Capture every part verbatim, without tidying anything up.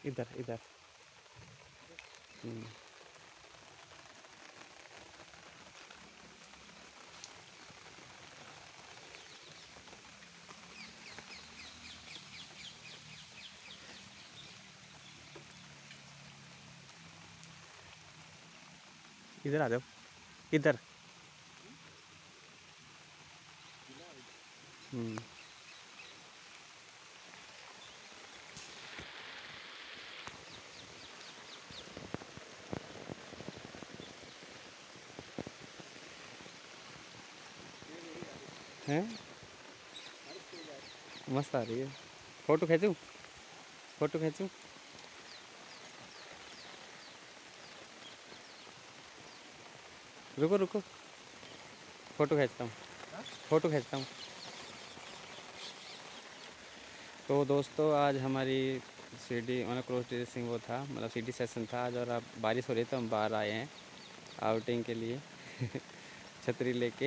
इधर इधर। हम्म। इधर आ जाओ, इधर। हम्म। हैं मस्त आ रही है। फोटो खींचूं, फोटो खींचूं। रुको रुको, फोटो खींचता हूँ, फोटो खींचता हूँ। तो दोस्तों आज हमारी सीडी मतलब क्रॉस ड्रेसिंग वो था, मतलब सीडी सेशन था आज, और अब बारिश हो रही तो हम बाहर आए हैं आउटिंग के लिए छतरी लेके।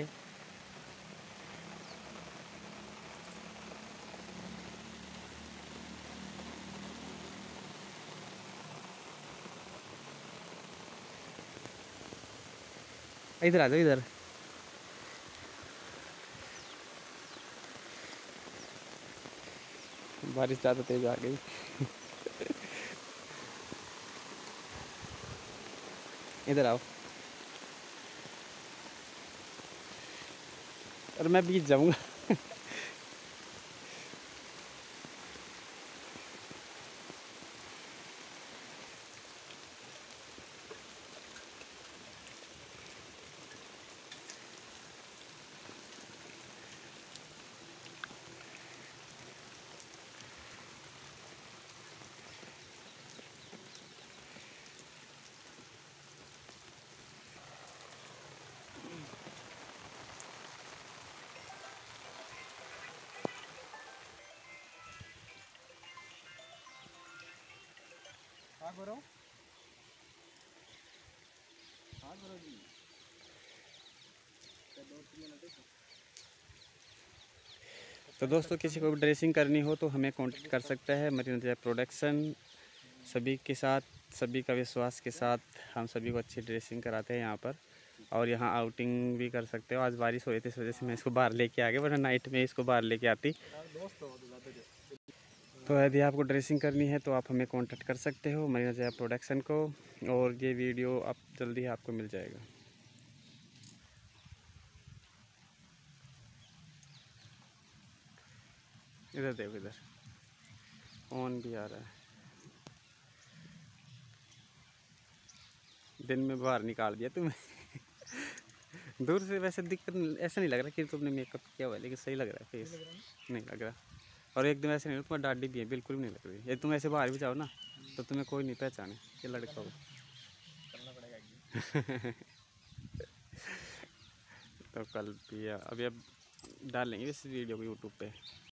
इधर आ जाओ, इधर। बारिश ज़्यादा तेज आ गई इधर आओ, और मैं बीच जाऊंगा हाँ करो, हाँ करो जी। तो दोस्तों किसी को भी ड्रेसिंग करनी हो तो हमें कांटेक्ट कर सकता है मरीना जय प्रोडक्शन। सभी के साथ, सभी का विश्वास के साथ हम सभी को अच्छी ड्रेसिंग कराते हैं यहाँ पर, और यहाँ आउटिंग भी कर सकते हो। आज बारिश हो रही थी इस वजह से मैं इसको बाहर लेके आ गया, वरना नाइट में इसको बाहर लेके आती। तो यदि आपको ड्रेसिंग करनी है तो आप हमें कांटेक्ट कर सकते हो मरीना जय प्रोडक्शन को, और ये वीडियो आप जल्दी ही आपको मिल जाएगा। इधर देखो, इधर ऑन भी आ रहा है। दिन में बाहर निकाल दिया तुम्हें दूर से वैसे दिक्कत ऐसा नहीं लग रहा कि तुमने मेकअप किया हुआ है, लेकिन सही लग रहा है फेस। नहीं लग रहा, और एकदम ऐसे नहीं, तुम्हारी दाढ़ी भी है, बिल्कुल भी नहीं लग रही। यदि तुम ऐसे बाहर भी जाओ ना तो तुम्हें कोई नहीं पहचाने ये लड़का हो तो कल भी अभी अब डालेंगे इस वीडियो को यूट्यूब पे।